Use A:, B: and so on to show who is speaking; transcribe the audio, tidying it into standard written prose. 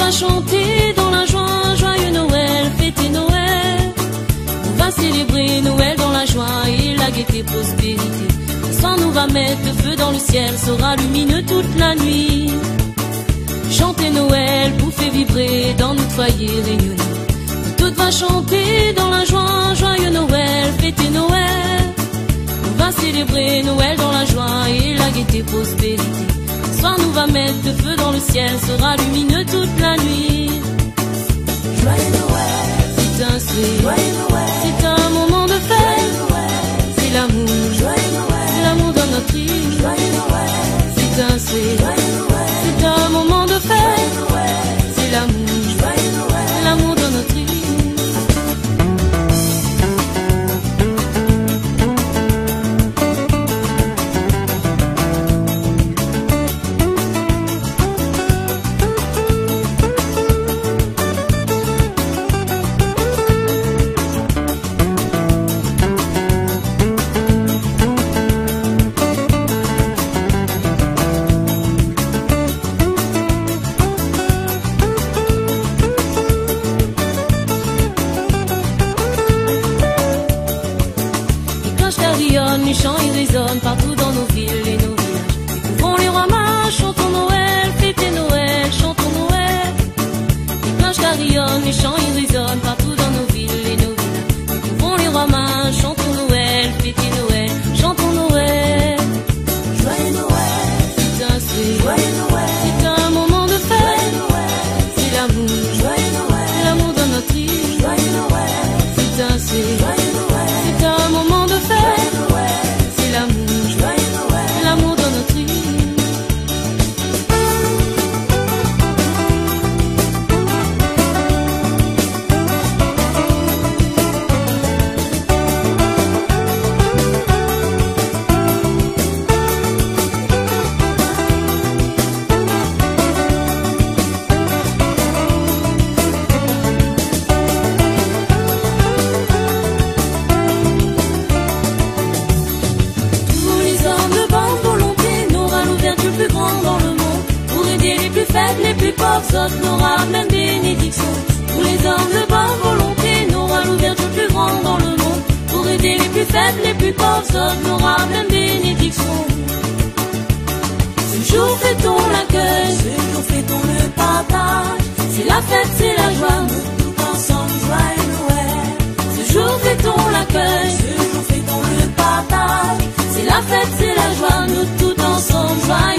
A: va chanter dans la joie, joyeux Noël, fêter Noël. On va célébrer Noël dans la joie et la gaieté, prospérité. Le soir nous va mettre le feu dans le ciel, sera lumineux toute la nuit. Chanter Noël pour faire vibrer dans notre foyer rayonnant. Tout va chanter dans la joie, joyeux Noël, fêter Noël. On va célébrer Noël dans la joie et la gaieté, prospérité. Ce soir nous va mettre le feu dans le ciel, sera lumineux toute la nuit.
B: Joyeux Noël,
A: c'est un souhait,
B: joyeux Noël,
A: c'est un moment de fête.
B: joyeux Noël,
A: C'est l'amour,
B: joyeux Noël,
A: c'est l'amour dans notre vie.
B: joyeux Noël,
A: C'est un souhait,
B: joyeux Noël,
A: c'est un moment de fête.
B: joyeux Noël,
A: C'est l'amour,
B: joyeux Noël.
A: c'est l'amour dans notre vie. Les chants ils résonnent partout dans nos villes et nos villages. Découvrons les rois mages, chantons Noël, fêtez Noël, chantons Noël. Les cloches carillonnent, les chants ils résonnent partout dans nos villes et nos villages. Découvrons les rois mages, chantons Noël, fêtez Noël, chantons Noël.
B: Joyeux Noël,
A: C'est un souhait,
B: joyeux Noël,
A: c'est un moment de fête.
B: joyeux Noël,
A: C'est l'amour,
B: joyeux Noël,
A: c'est l'amour dans notre vie.
B: joyeux Noël,
A: C'est un souhait,
B: joyeux Noël,
A: c'est un moment de fête.
B: joyeux Noël,
A: C'est l'amour,
B: joyeux Noël.
A: c'est l'amour dans notre vie.
B: Tous les hommes de bonne volonté n'aura l'ouverture plus grande dans le monde. Pour aider les plus faibles, les plus pauvres, autres n'aura pleine bénédiction. Tous les hommes de bonne volonté n'aura l'ouverture plus grande dans le monde. Pour aider les plus faibles, les plus pauvres, autres n'aura pleine bénédiction. Ce jour fêtons l'accueil, ce jour fêtons le partage. C'est la fête, c'est la joie, nous tout ensemble, joyeux Noël. Ce jour fêtons l'accueil, ce jour fêtons le partage. C'est la fête, c'est la joie, nous tout ensemble, joyeux